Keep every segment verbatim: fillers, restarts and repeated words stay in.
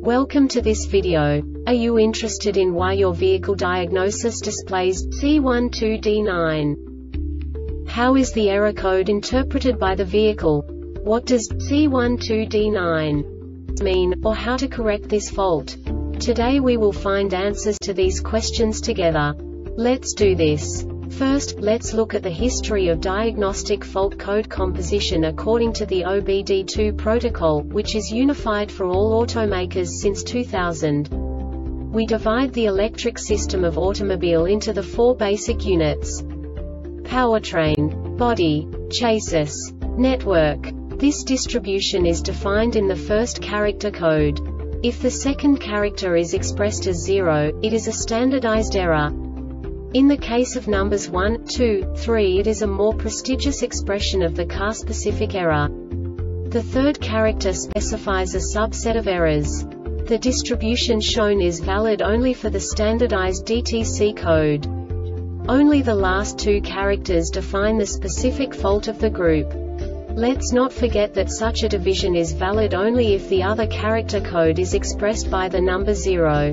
Welcome to this video. Are you interested in why your vehicle diagnosis displays C one two D nine? How is the error code interpreted by the vehicle? What does C one two D nine mean, or how to correct this fault? Today we will find answers to these questions together. Let's do this. First, let's look at the history of diagnostic fault code composition according to the O B D two protocol, which is unified for all automakers since two thousand. We divide the electric system of automobile into the four basic units: powertrain, body, chassis, network. This distribution is defined in the first character code. If the second character is expressed as zero, it is a standardized error. In the case of numbers one, two, three, it is a more prestigious expression of the car-specific error. The third character specifies a subset of errors. The distribution shown is valid only for the standardized D T C code. Only the last two characters define the specific fault of the group. Let's not forget that such a division is valid only if the other character code is expressed by the number zero.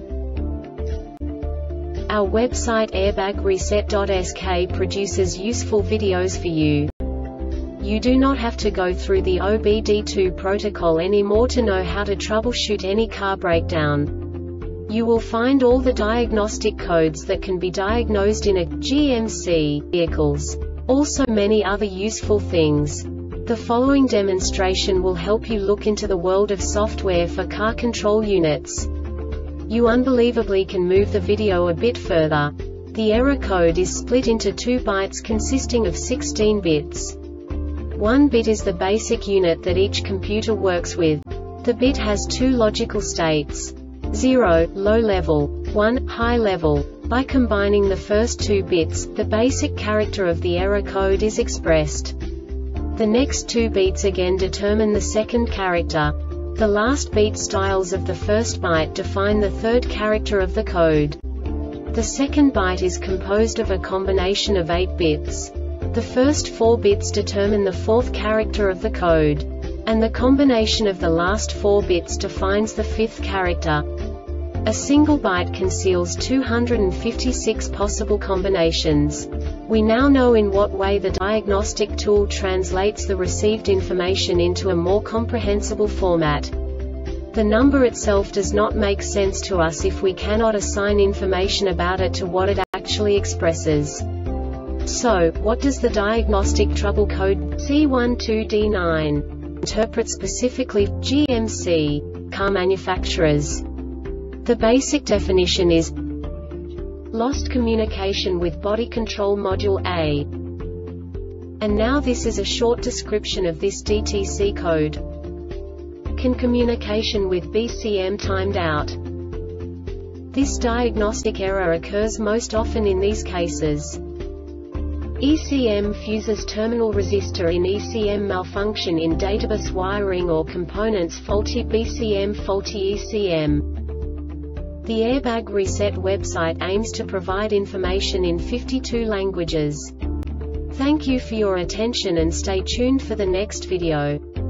Our website airbag reset dot S K produces useful videos for you. You do not have to go through the O B D two protocol anymore to know how to troubleshoot any car breakdown. You will find all the diagnostic codes that can be diagnosed in a G M C vehicles. Also many other useful things. The following demonstration will help you look into the world of software for car control units. You unbelievably can move the video a bit further. The error code is split into two bytes consisting of sixteen bits. One bit is the basic unit that each computer works with. The bit has two logical states: zero, low level, one, high level. By combining the first two bits, the basic character of the error code is expressed. The next two bits again determine the second character. The last beat styles of the first byte define the third character of the code. The second byte is composed of a combination of eight bits. The first four bits determine the fourth character of the code. And the combination of the last four bits defines the fifth character. A single byte conceals two hundred fifty-six possible combinations. We now know in what way the diagnostic tool translates the received information into a more comprehensible format. The number itself does not make sense to us if we cannot assign information about it to what it actually expresses. So, what does the diagnostic trouble code C one two D nine interpret specifically for G M C car manufacturers? The basic definition is lost communication with body control module A. And now this is a short description of this D T C code. Can communication with B C M timed out? This diagnostic error occurs most often in these cases: E C M fuses terminal resistor in E C M malfunction in databus wiring or components faulty B C M faulty E C M. The Airbag Reset website aims to provide information in fifty-two languages. Thank you for your attention and stay tuned for the next video.